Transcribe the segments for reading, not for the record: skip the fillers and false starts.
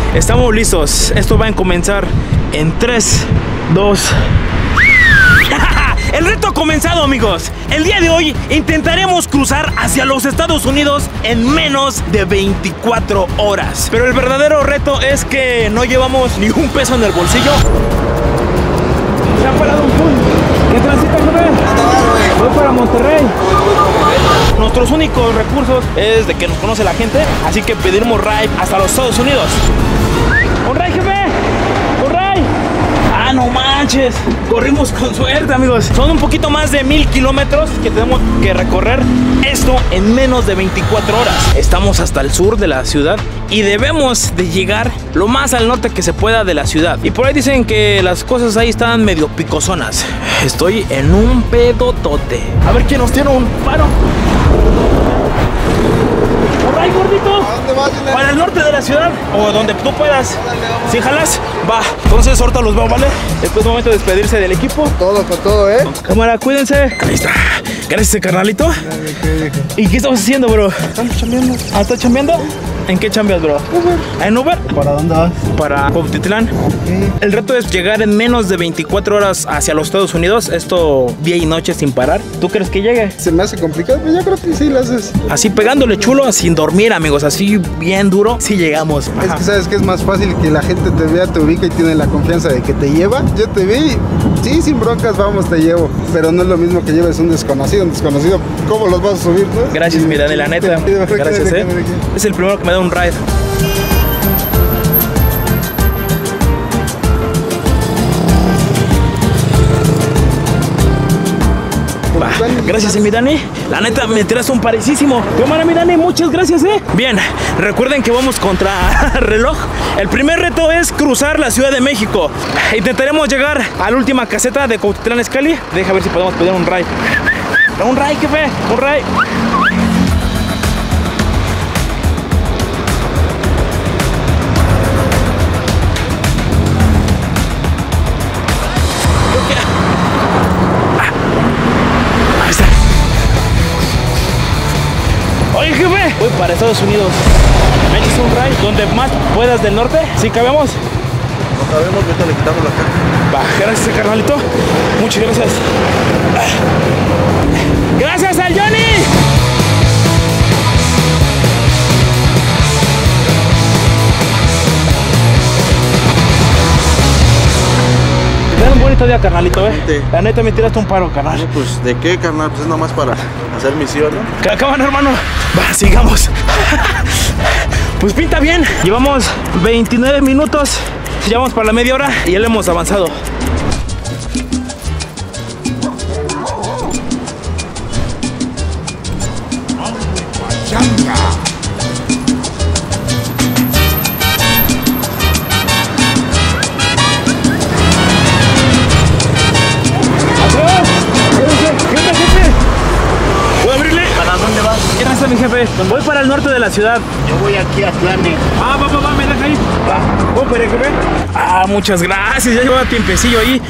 Estamos listos. Esto va a comenzar en 3, 2... El reto ha comenzado, amigos. El día de hoy intentaremos cruzar hacia los Estados Unidos en menos de 24 horas. Pero el verdadero reto es que no llevamos ni un peso en el bolsillo. Se ha parado un pool. ¿Qué transita, joven? Voy para Monterrey. Nuestros únicos recursos es de que nos conoce la gente, así que pediremos ride hasta los Estados Unidos. ¡Un ride, jefe! ¡Un ride! ¡Ah, no manches! Corrimos con suerte, amigos. Son un poquito más de 1000 kilómetros que tenemos que recorrer. Esto en menos de 24 horas. Estamos hasta el sur de la ciudad y debemos de llegar lo más al norte que se pueda de la ciudad. Y por ahí dicen que las cosas ahí están medio picosonas. Estoy en un pedotote. A ver quién nos tiene un paro. ¡Por ahí, gordito! ¿A dónde vas, Inés? Para el norte de la ciudad o donde tú puedas. Si jalas, va. Entonces ahorita los veo, ¿vale? Después es momento de despedirse del equipo. Todo con todo, ¿eh? Cámara, cuídense. Ahí está. Gracias, carnalito. ¿Y qué estamos haciendo, bro? Estamos chambeando. ¿Ah, estás chambeando? ¿En qué chambeas, bro? Uber. ¿En Uber? ¿Para dónde vas? Para Cuautitlán. El reto es llegar en menos de 24 horas hacia los Estados Unidos. Esto día y noche sin parar. ¿Tú crees que llegue? Se me hace complicado, pero yo creo que sí lo haces. Así pegándole chulo, sin dormir, amigos. Así bien duro. Sí llegamos. Es Ajá. que sabes que es más fácil que la gente te vea, te ubica y tiene la confianza de que te lleva. Yo te vi, sí, sin broncas, vamos, te llevo. Pero no es lo mismo que lleves un desconocido. Un desconocido, ¿cómo los vas a subir, no? Gracias, mi Dani, la neta. Gracias, Es el primero que me da un ride. Va, gracias, mi Dani. La neta, me tiraste un parecísimo. Cámara, mi Dani, muchas gracias, Bien, recuerden que vamos contra reloj. El primer reto es cruzar la Ciudad de México. Intentaremos llegar a la última caseta de Cuautitlán Izcalli. Deja ver si podemos pedir un ride. Un ride, jefe, un ride. Ahí está. Oye, jefe, voy para Estados Unidos. ¿Me echas un ride donde más puedas del norte? ¿Sí cabemos? No sabemos, ahorita le quitamos la caja. Va, gracias, carnalito. Muchas gracias. ¡Gracias al Johnny! Te dan un bonito día, carnalito, La neta me tiraste un paro, carnal. Pues, ¿de qué, carnal? Pues es nomás para hacer misión, ¿no? Que acaban, hermano. Va, sigamos. Pues pinta bien. Llevamos 29 minutos. Llevamos para la media hora y ya le hemos avanzado. Mi jefe, voy para el norte de la ciudad. Yo voy aquí a Tlane. Va, me deja ahí. Va, pero jefe. Muchas gracias, ya llevaba tiempecillo ahí.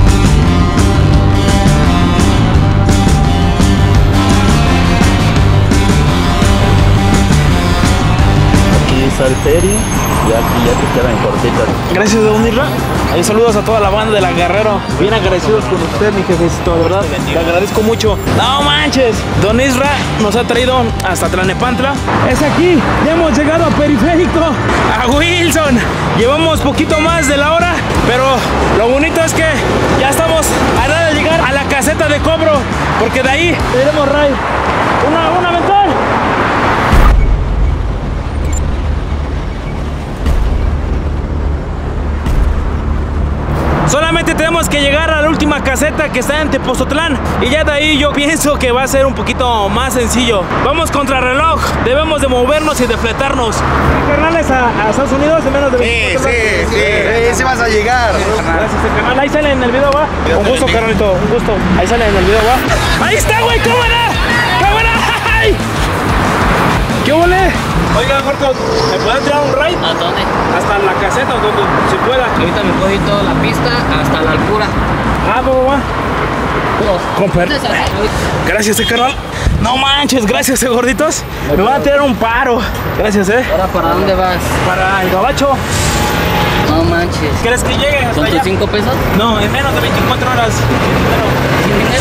Aquí está el Peri y aquí ya te quedan cortitas. Gracias, don Isra. Ahí saludos a toda la banda de la Guerrero. Bien agradecidos con usted, mi jefecito, de verdad. Le agradezco mucho. No manches. Don Isra nos ha traído hasta Tlalnepantla. Es aquí. Ya hemos llegado a Periférico. A Wilson. Llevamos poquito más de la hora, pero lo bonito es que ya estamos a nada de llegar a la caseta de cobro, porque de ahí tenemos ride. Una ventana. Solamente tenemos que llegar a la última caseta que está en Tepozotlán y ya de ahí yo pienso que va a ser un poquito más sencillo. Vamos contra reloj, debemos de movernos y de fletarnos. ¿Carnales a Estados Unidos en menos de 24 horas? Sí vas a llegar. Gracias, carnal. Ahí sale en el video, va. Un gusto, carnalito, un gusto. Ahí sale en el video, va. Ahí está, güey, cámara. ¡Cámara! ¡Ay! ¿Qué ole? Oiga, Marcos, ¿me pueden tirar un ride? ¿A dónde? Hasta la caseta, donde se pueda. Ahorita me cogí toda la pista hasta la altura. Va. Gracias, carnal. No manches, gracias, gorditos. Me van a tirar un paro. Gracias, ¿Ahora para dónde vas? Para el gabacho. No manches. ¿Crees que llegue hasta ¿Son tus allá? 5 pesos? No, en menos de 24 horas. ¿Sin dinero?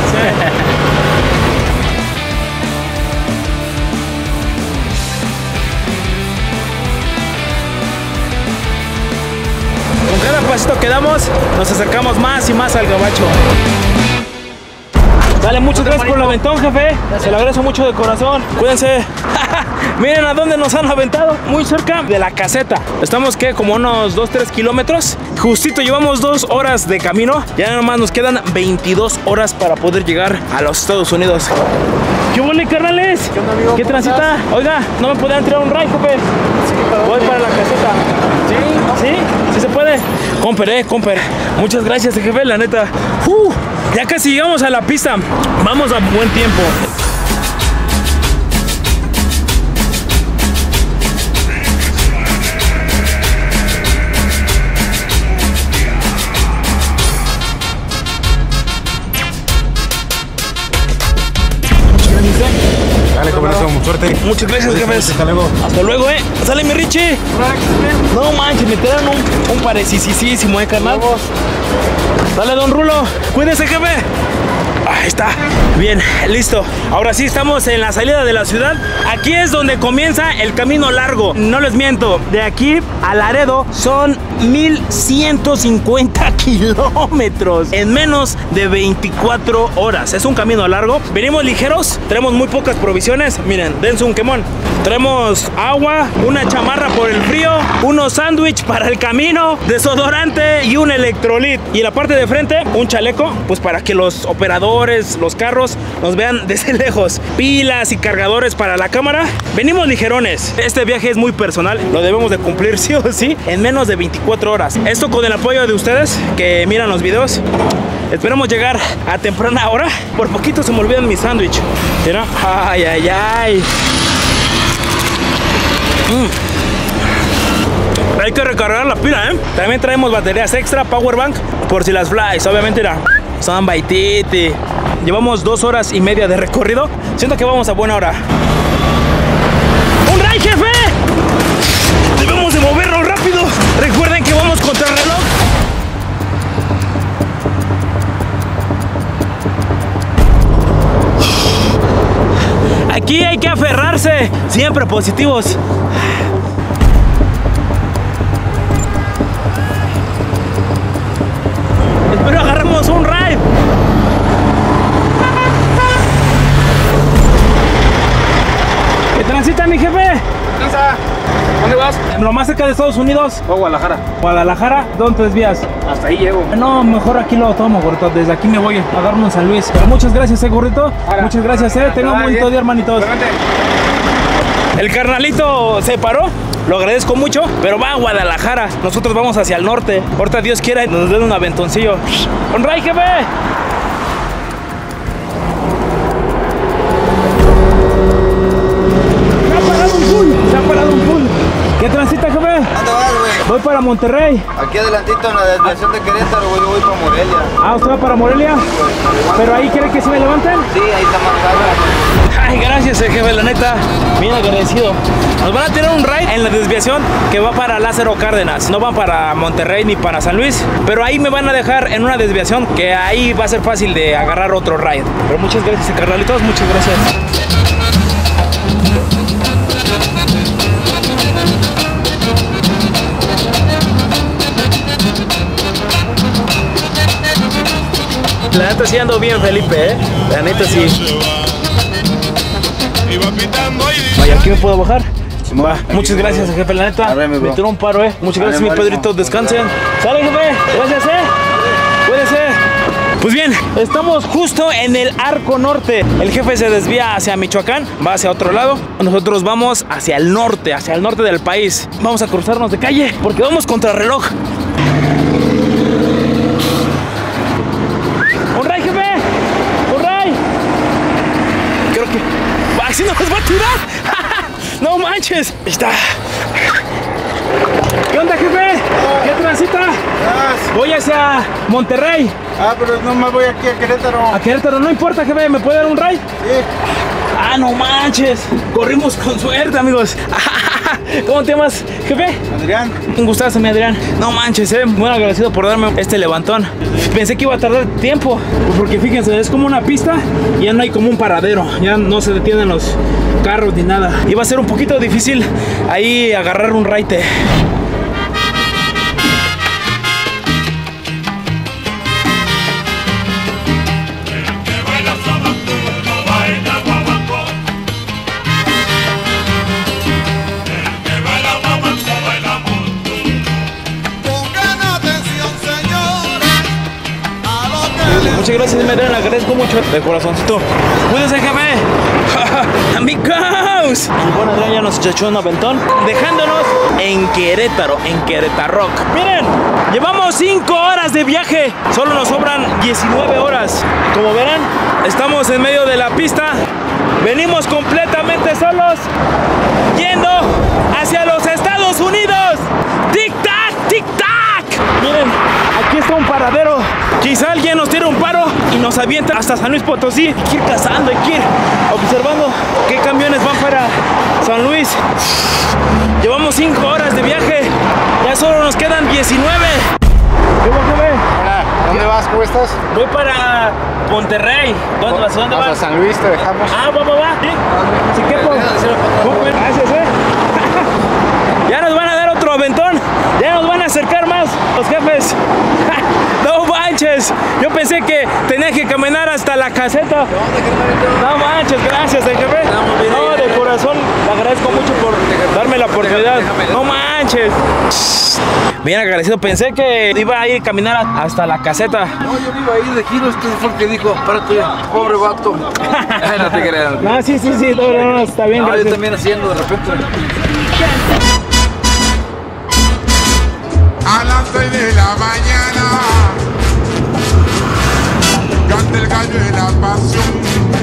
Con cada pasito que damos, nos acercamos más y más al gabacho. Dale, muchas gracias por el aventón, jefe. Se lo agradezco mucho de corazón. Cuídense. Miren a dónde nos han aventado. Muy cerca de la caseta. Estamos, ¿qué? Como unos 2-3 kilómetros. Justito llevamos 2 horas de camino. Ya nomás nos quedan 22 horas para poder llegar a los Estados Unidos. ¿Qué huele, carnales? ¿Qué onda, amigo? ¿Qué ¿Cómo transita? Oiga, ¿no me podían tirar un ride, jefe? Voy para la caseta. ¿Sí? ¿Sí? ¿Sí se puede? Comper. Muchas gracias, jefe, la neta. Ya casi llegamos a la pista. Vamos a buen tiempo. Dale, cobrazo, suerte. Muchas gracias, jefes. Hasta luego. Hasta luego, Sale mi Richie. No manches, me tiraron un parecisísimo, carnal. Dale, don Rulo. Cuídese, jefe. Ahí está. Bien, listo. Ahora sí estamos en la salida de la ciudad. Aquí es donde comienza el camino largo. No les miento. De aquí a Laredo son 1150 kilómetros en menos de 24 horas. Es un camino largo. Venimos ligeros. Tenemos muy pocas provisiones. Miren, dense un quemón. Traemos agua, una chamarra por el frío, unos sándwiches para el camino, desodorante y un electrolit. Y en la parte de frente, un chaleco, pues para que los operadores, los carros, nos vean desde lejos. Pilas y cargadores para la cámara. Venimos ligerones. Este viaje es muy personal. Lo debemos de cumplir sí o sí en menos de 24 horas. Esto con el apoyo de ustedes que miran los videos. Esperamos llegar a temprana hora. Por poquito se me olvidan mis sándwiches. Mira, ay. Hay que recargar la pila, También traemos baterías extra, power bank, por si las flies. Obviamente, mira, son baititi. Llevamos 2 horas y media de recorrido. Siento que vamos a buena hora. ¡Un ray, jefe! Debemos de movernos rápido. Recuerden que vamos contra el reloj. Aquí hay que aferrarse. Siempre positivos. Espero agarremos un ride. ¿Qué transita, mi jefe? ¿Dónde vas? Lo más cerca de Estados Unidos. A Guadalajara. Guadalajara, ¿dónde te desvías? Hasta ahí llego. No, mejor aquí lo tomo, gordito. Desde aquí me voy a darme un San Luis. Pero muchas gracias, gordito. Muchas gracias, Tengan un bonito día, hermanitos. El carnalito se paró. Lo agradezco mucho, pero va a Guadalajara. Nosotros vamos hacia el norte. Ahorita Dios quiera nos den un aventoncillo. ¡Un ray, jefe! Se ha parado un full. ¿Qué transita, jefe? ¿Dónde vas, güey? Voy para Monterrey. Aquí adelantito en la desviación de Querétaro, güey, yo voy para Morelia. Ah, ¿usted va para Morelia? ¿Pero ahí quiere que se me levanten? Sí, ahí está marcado. Ay, gracias, jefe, la neta, bien agradecido. Nos van a tener un ride en la desviación que va para Lázaro Cárdenas. No va para Monterrey ni para San Luis, pero ahí me van a dejar en una desviación que ahí va a ser fácil de agarrar otro ride. Pero muchas gracias, carnalitos, muchas gracias. La neta sí ando bien, Felipe, La neta sí. Vaya, ¿aquí me puedo bajar? Va. Muchas gracias, jefe, la neta. Me tiró un paro, Muchas gracias, mi Pedrito. Descansen. Sale, jefe. Gracias, Cuídense. Pues bien, estamos justo en el Arco Norte. El jefe se desvía hacia Michoacán, va hacia otro lado. Nosotros vamos hacia el norte del país. Vamos a cruzarnos de calle porque vamos contra reloj. ¡Un ray, jefe! ¡Un ray! Creo que... ¡Así nos va a tirar! ¡No manches! Ahí está. ¿Qué onda, jefe? ¿Qué transita? Voy hacia Monterrey. Ah, pero no me voy aquí a Querétaro. A Querétaro, no importa, jefe. ¿Me puede dar un ride? Sí. Ah, no manches. Corrimos con suerte, amigos. ¿Cómo te llamas, jefe? Adrián. Un gustazo, mi Adrián. No manches, muy agradecido por darme este levantón. Pensé que iba a tardar tiempo, porque fíjense, es como una pista y ya no hay como un paradero. Ya no se detienen los carros ni nada. Iba a ser un poquito difícil ahí agarrar un raite. Muchas gracias, me le agradezco mucho de corazoncito. Cuídense, jefe. Amigos, el buen Adrián ya nos echó un aventón, dejándonos en Querétaro, en Querétaro. Miren, llevamos 5 horas de viaje, solo nos sobran 19 horas. Como verán, estamos en medio de la pista. Venimos completamente solos, yendo hacia los Estados Unidos. ¡Tic-tac, tic-tac! Miren, aquí está un paradero. Quizá alguien nos tire un paro y nos avienta hasta San Luis Potosí. Hay que ir cazando, hay que ir observando qué camiones van para San Luis. Llevamos 5 horas de viaje, ya solo nos quedan 19. ¿Qué vas a ver? Hola, ¿dónde vas? ¿Cómo estás? Voy para Monterrey. ¿Dónde vas? ¿Dónde vas? A San Luis, te dejamos. Ah, va. ¿Sí? ¿Sí qué? Gracias, Ya nos van a dar otro aventón. Ya nos van a acercar más los jefes. No manches. Yo pensé que tenía que caminar hasta la caseta. No manches, gracias, jefe. No, de corazón, le agradezco mucho por darme la oportunidad. No manches. Bien agradecido. Pensé que iba a ir a caminar hasta la caseta. No, yo iba a ir de giro, este fue el que dijo, párate, pobre vato. No te creas. No, sí, no, está bien, Yo gracias. también haciendo de repente. A las 6 de la mañana canta el gallo de la pasión.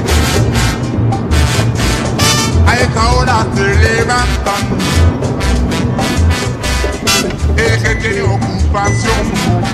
A esta hora se levantan el que tiene ocupación.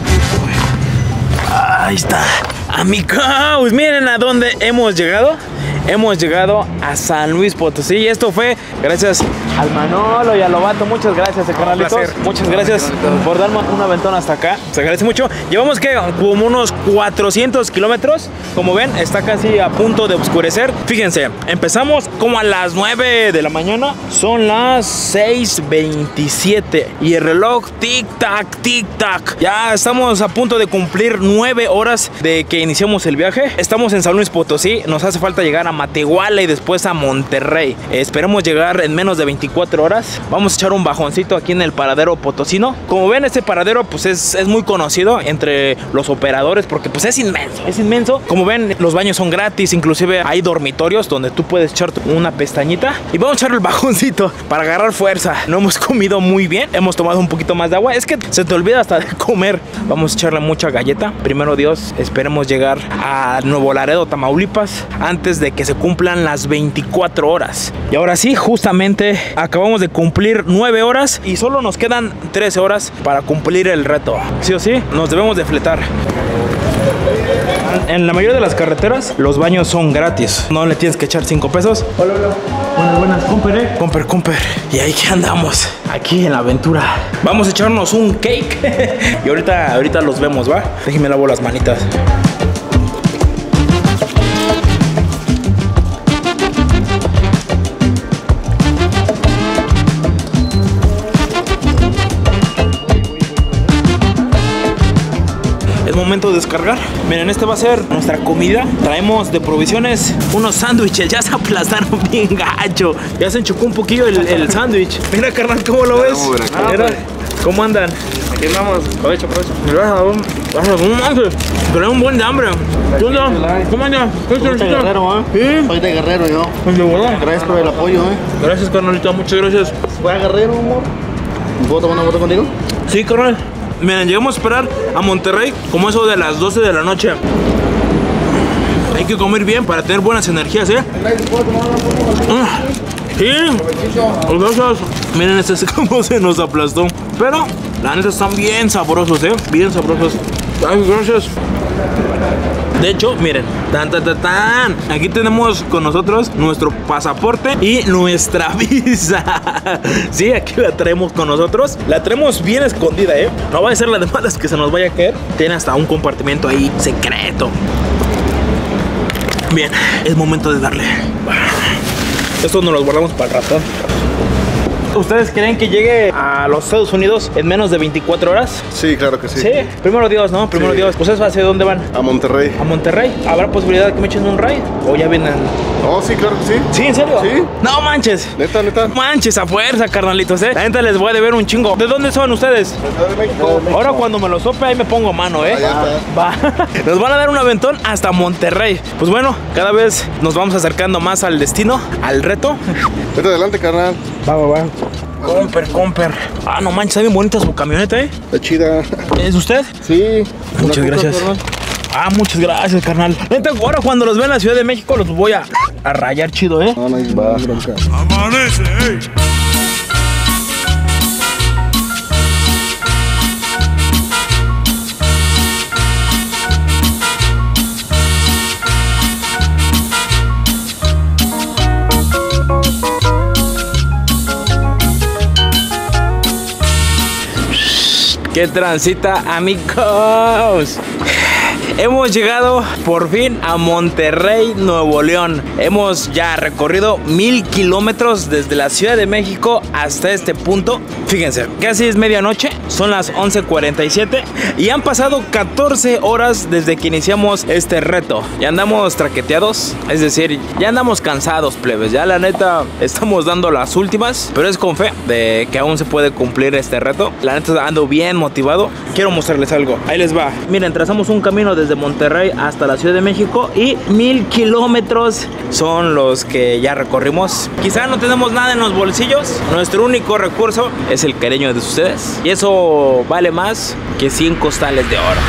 Ahí está. Amigos, miren a dónde hemos llegado. Hemos llegado a San Luis Potosí y esto fue gracias al Manolo y al Lobato. Muchas gracias, carnalitos. Muchas gracias por darme un aventón hasta acá. Se agradece mucho. Llevamos que como unos 400 kilómetros. Como ven, está casi a punto de oscurecer. Fíjense, empezamos como a las 9 de la mañana. Son las 6:27 y el reloj tic-tac, tic-tac. Ya estamos a punto de cumplir 9 horas de que iniciamos el viaje. Estamos en San Luis Potosí. Nos hace falta llegar a Matehuala y después a Monterrey. Esperemos llegar en menos de 24 horas. Vamos a echar un bajoncito aquí en el paradero potosino. Como ven, este paradero pues es muy conocido entre los operadores porque pues es inmenso. Como ven, los baños son gratis, inclusive hay dormitorios donde tú puedes echarte una pestañita y vamos a echar el bajoncito para agarrar fuerza. No hemos comido muy bien, hemos tomado un poquito más de agua. Es que se te olvida hasta de comer. Vamos a echarle mucha galleta. Primero Dios, esperemos llegar a Nuevo Laredo, Tamaulipas, antes de que se cumplan las 24 horas. Y ahora sí, justamente acabamos de cumplir 9 horas y solo nos quedan 13 horas para cumplir el reto. Sí o sí, nos debemos de fletar. En la mayoría de las carreteras los baños son gratis. No le tienes que echar 5 pesos. Hola. Buenas, Comper. Y ahí que andamos, aquí en la aventura. Vamos a echarnos un cake. Y ahorita los vemos, ¿va? Déjenme lavo las manitas. Momento de descargar. Miren, este va a ser nuestra comida. Traemos de provisiones unos sándwiches. Ya se aplastaron bien gacho. Ya se enchucó un poquillo el sándwich. Mira, carnal, ¿cómo lo ves? Mira, ¿cómo andan? Aquí andamos. Aprovecho. Pero un buen de hambre. ¿Cómo andan? Soy de Guerrero, ¿eh? Soy de Guerrero yo. Gracias por el apoyo, Gracias, carnalita. Muchas gracias. ¿Fue a Guerrero, amor? ¿Puedo tomar una foto contigo? Sí, carnal. Miren, llegamos a esperar a Monterrey como eso de las 12 de la noche. Hay que comer bien para tener buenas energías, ¿eh? Sí, gracias. Miren, este es como se nos aplastó. Pero la neta están bien sabrosos, ¿eh? Bien sabrosos. Ay, gracias. De hecho, miren, aquí tenemos con nosotros nuestro pasaporte y nuestra visa. Sí, aquí la traemos con nosotros. La traemos bien escondida, no va a ser la de malas que se nos vaya a caer. Tiene hasta un compartimento ahí secreto. Bien, es momento de darle. Esto nos lo guardamos para el ratón. ¿Ustedes creen que llegue a los Estados Unidos en menos de 24 horas? Sí, claro que sí. Sí, primero Dios, ¿no? Primero Sí. Dios. ¿Ustedes hacia dónde van? A Monterrey. ¿A Monterrey? ¿Habrá posibilidad de que me echen un ride? ¿O ya vienen? Oh, sí, claro que sí. ¿Sí, en serio? Sí. No manches. Neta, neta. Manches a fuerza, carnalitos, La neta les voy a deber un chingo. ¿De dónde son ustedes? Ciudad de México. Ahora cuando me lo sope ahí me pongo mano, Allá está. Va. Nos van a dar un aventón hasta Monterrey. Pues bueno, cada vez nos vamos acercando más al destino, al reto. Vete adelante, carnal. Va. Comper. Ah, no manches, está bien bonita su camioneta, Está chida. ¿Es usted? Sí. Muchas Una gracias. carnal. Ah, muchas gracias, carnal. Neta, ahora cuando los vea en la Ciudad de México los voy a rayar chido, No, no hay bronca. Amanece, ey. ¡Qué transita, amigos! Hemos llegado por fin a Monterrey, Nuevo León. Hemos ya recorrido 1000 kilómetros desde la Ciudad de México hasta este punto. Fíjense, casi es medianoche, son las 11:47 y han pasado 14 horas desde que iniciamos este reto. Ya andamos traqueteados, es decir, ya andamos cansados, plebes. Ya la neta estamos dando las últimas, pero es con fe de que aún se puede cumplir este reto. La neta ando bien motivado. Quiero mostrarles algo. Ahí les va. Miren, trazamos un camino desde Monterrey hasta la Ciudad de México y 1000 kilómetros son los que ya recorrimos. Quizá no tenemos nada en los bolsillos. Nuestro único recurso es el cariño de ustedes y eso vale más que 100 costales de oro.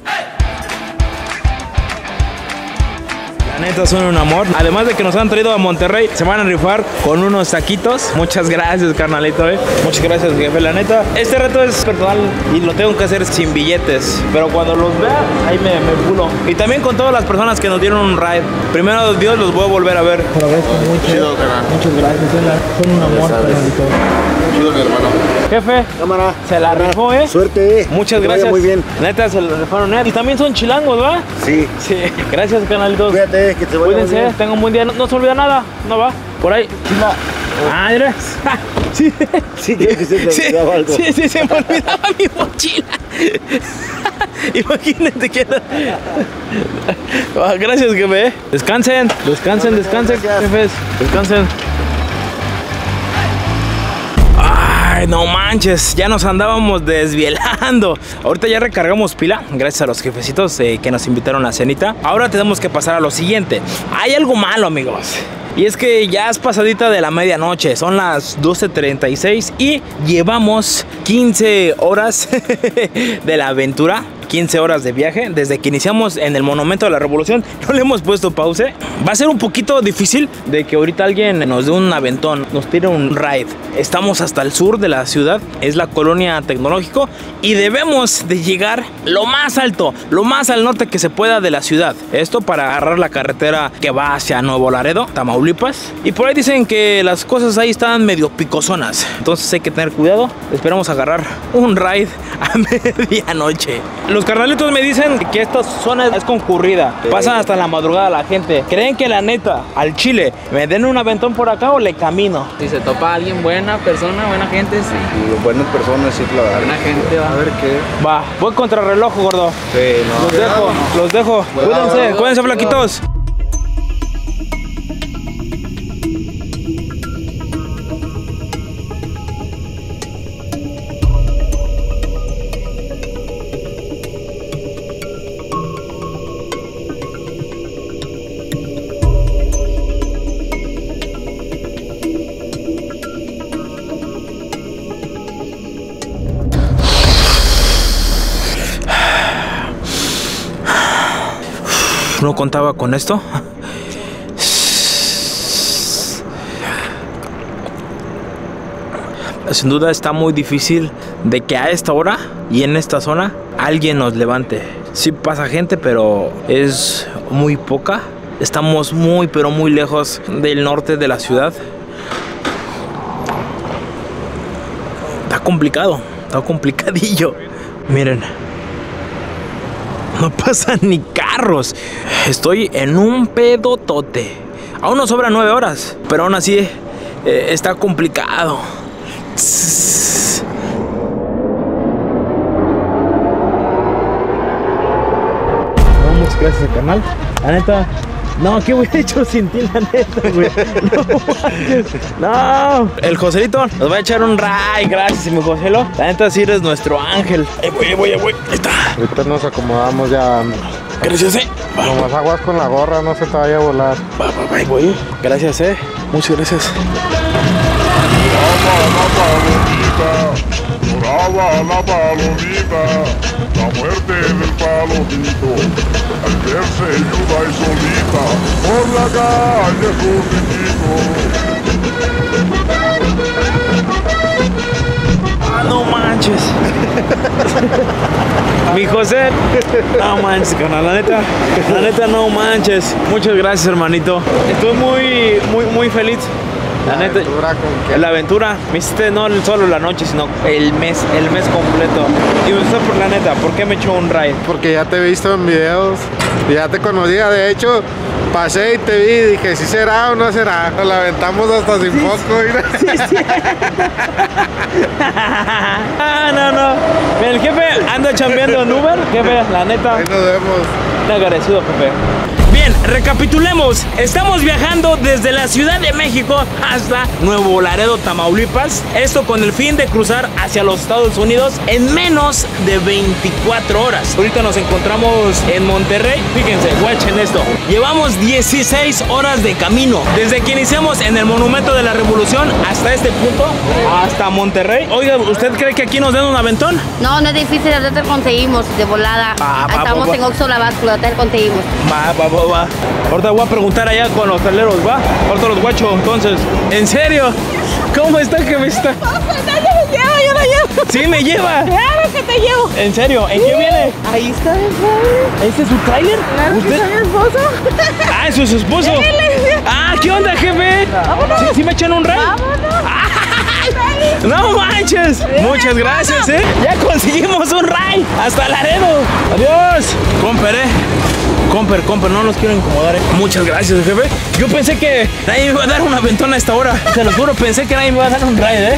La neta son un amor. Además de que nos han traído a Monterrey, se van a rifar con unos taquitos. Muchas gracias, carnalito, Muchas gracias, jefe. La neta, este reto es personal y lo tengo que hacer sin billetes. Pero cuando los vea, ahí me pulo. Y también con todas las personas que nos dieron un ride. Primero Dios, los voy a volver a ver. Chido, carnal. Muchas gracias, son un amor, carnalito. Chido, mi hermano. Jefe, Cámara. se la rifó, Suerte. Muchas Que vaya gracias. muy bien. Neta, se la rifaron, Y también son chilangos, ¿va? Sí. Sí. Gracias, canalitos. Cuídate, que te vaya muy Cuídense, bien. tengan un buen día. No se olvida nada, no va. Por ahí. Ah, mira. Sí. Sí, creo que se te olvidaba algo. Sí, se me olvidaba mi mochila. Imagínate que era. Ah, gracias, jefe. Descansen, jefes. Descansen. Ay, no manches, ya nos andábamos desvielando. Ahorita ya recargamos pila, gracias a los jefecitos que nos invitaron a cenita. Ahora tenemos que pasar a lo siguiente. Hay algo malo, amigos. Y es que ya es pasadita de la medianoche, son las 12:36 y llevamos 15 horas de la aventura. 15 horas de viaje, desde que iniciamos en el Monumento de la Revolución, no le hemos puesto pausa. Va a ser un poquito difícil de que ahorita alguien nos dé un aventón, nos tire un ride. Estamos hasta el sur de la ciudad, es la colonia Tecnológico y debemos de llegar lo más alto, lo más al norte que se pueda de la ciudad. Esto para agarrar la carretera que va hacia Nuevo Laredo, Tamaulipas. Y por ahí dicen que las cosas ahí están medio picosonas, entonces hay que tener cuidado. Esperamos agarrar un ride a medianoche. Los carnalitos me dicen que esta zona es concurrida. Pasan hasta la madrugada la gente. ¿Creen que la neta, al chile, me den un aventón por acá o le camino? Si se topa alguien buena persona, buena gente, sí. Y buenas personas, sí, claro. Buena gente va. A ver qué. Va, voy contra reloj, gordo. Sí, no. Los dejo. Cuídense, flaquitos. No contaba con esto. Sin duda está muy difícil de que a esta hora y en esta zona alguien nos levante. Sí pasa gente, pero es muy poca. Estamos muy, pero muy lejos del norte de la ciudad. Está complicado, está complicadillo. Miren, no pasan ni carros. Estoy en un pedotote. Aún nos sobran 9 horas, pero aún así está complicado. Muchas gracias al canal. La neta, no, ¿qué hubiera hecho sin ti, la neta, güey? No, el Joselito nos va a echar un ray. Gracias, mi Joselo. La neta, sí eres nuestro ángel. Voy. Ahí está. Ahorita nos acomodamos ya. Gracias, Nomás aguas con la gorra, no se te vaya a volar. Ahí voy. Gracias, muchas gracias. Lloraba la palomita, la muerte del palomito, al verse viuda y solita, por la calle su No manches. Mi José. No manches, carnal. La neta no manches. Muchas gracias, hermanito. Estoy muy feliz. La neta, la aventura, me hiciste no solo la noche, sino el mes completo. Y usted, por la neta, ¿por qué me echó un ride? Porque ya te he visto en videos, ya te conocía, de hecho, pasé y te vi y dije, ¿sí será o no será? Nos la aventamos hasta sin foco. Sí. No. El jefe anda chambeando en Uber, jefe, la neta. Ahí nos vemos. Te agradecido, jefe. Bien, recapitulemos. Estamos viajando desde la Ciudad de México hasta Nuevo Laredo, Tamaulipas. Esto con el fin de cruzar hacia los Estados Unidos en menos de 24 horas. Ahorita nos encontramos en Monterrey. Fíjense, watchen esto. Llevamos 16 horas de camino. Desde que iniciamos en el Monumento de la Revolución hasta este punto, hasta Monterrey. Oiga, ¿usted cree que aquí nos den un aventón? No es difícil, ahorita conseguimos de volada. Estamos en Oxxo La Báscula, ahorita conseguimos. Va. Ahorita voy a preguntar allá con los hoteleros, ¿va? Ahorita los guacho, entonces. ¿En serio? ¿Cómo está, jefe? ¿Está? Yo lo llevo. ¿Sí me lleva? Claro que te llevo. ¿En serio? ¿En qué viene? Ahí está el trailer. ¿Este es su tráiler? Claro que soy mi esposo. Ah, ¿eso es su esposo? Ah, ¿qué onda, jefe? Vámonos. ¿Sí me echan un rey? ¡No manches! Muchas gracias, Ya conseguimos un ride hasta Laredo. Adiós. Comper, no nos quiero incomodar, Muchas gracias, jefe. Yo pensé que nadie me iba a dar una aventón a esta hora. Te lo juro, pensé que nadie me iba a dar un ride,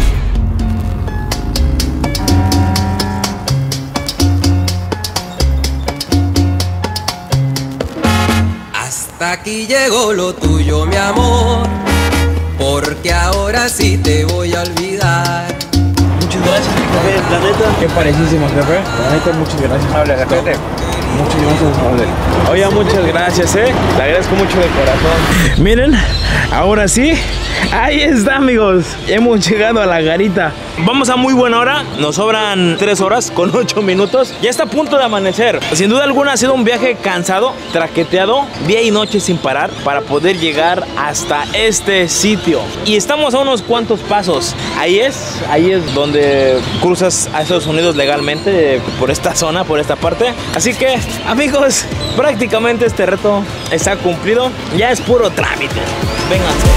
Hasta aquí llegó lo tuyo, mi amor, porque ahora sí te voy a olvidar. Muchas gracias, jefe, la neta. Qué parecísimo, jefe. La neta, muchas gracias. Hable, jefe. Muchas gracias, Oye, muchas gracias, Le agradezco mucho de corazón. Miren, ahora sí, ahí está, amigos. Hemos llegado a la garita. Vamos a muy buena hora. Nos sobran 3 horas con 8 minutos. Ya está a punto de amanecer. Sin duda alguna ha sido un viaje cansado, traqueteado, día y noche sin parar para poder llegar hasta este sitio. Y estamos a unos cuantos pasos. Ahí es donde cruzas a Estados Unidos legalmente, por esta zona, por esta parte. Así que, amigos, prácticamente este reto está cumplido. Ya es puro trámite. Vénganse.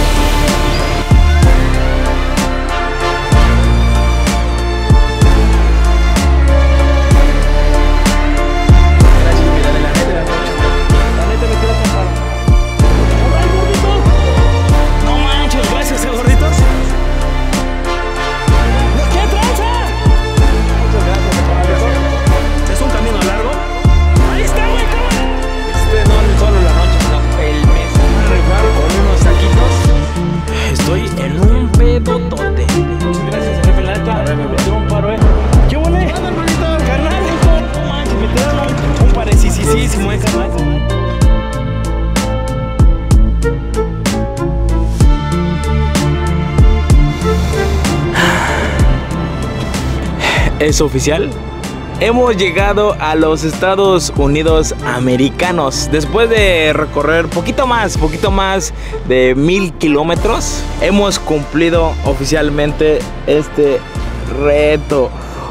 Es oficial. Hemos llegado a los Estados Unidos americanos. Después de recorrer poquito más de 1000 kilómetros, hemos cumplido oficialmente este reto.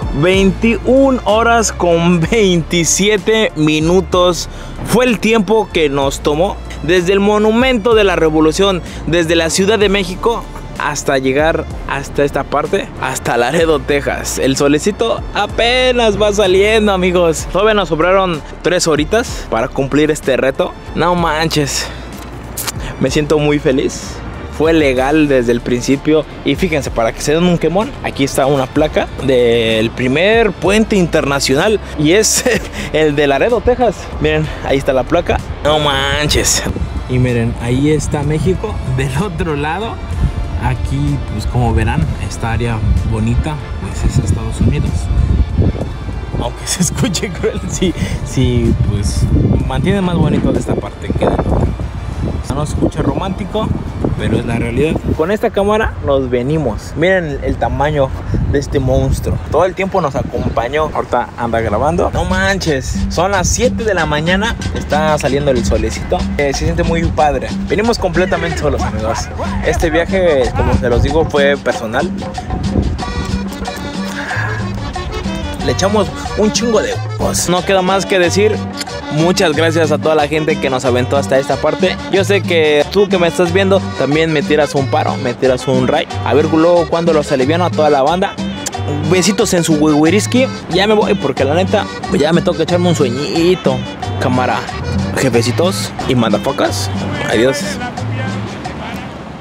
21 horas con 27 minutos fue el tiempo que nos tomó desde el Monumento de la Revolución, desde la Ciudad de México hasta llegar hasta esta parte, hasta Laredo, Texas. El solecito apenas va saliendo, amigos. Todavía nos sobraron 3 horitas para cumplir este reto. No manches, me siento muy feliz. Fue legal desde el principio. Y fíjense, para que se den un quemón, aquí está una placa del primer puente internacional, y es el de Laredo, Texas. Miren, ahí está la placa. No manches. Y miren, ahí está México del otro lado. Aquí, pues como verán, esta área bonita, pues es Estados Unidos. Aunque se escuche cruel, sí, pues mantiene más bonito de esta parte que de la otra. No se escucha romántico, pero es la realidad. Con esta cámara nos venimos. Miren el tamaño de este monstruo. Todo el tiempo nos acompañó. Ahorita anda grabando. No manches, son las 7 de la mañana. Está saliendo el solecito. Se siente muy padre. Venimos completamente solos, amigos. Este viaje, como se los digo, fue personal. Le echamos un chingo de huevos. No queda más que decir. Muchas gracias a toda la gente que nos aventó hasta esta parte. Yo sé que tú que me estás viendo también me tiras un paro, me tiras un ray. A ver luego cuando los aliviano a toda la banda. Besitos en su wiriski. Ya me voy porque la neta ya me toca echarme un sueñito. Cámara, jefecitos y motherfuckers. Adiós.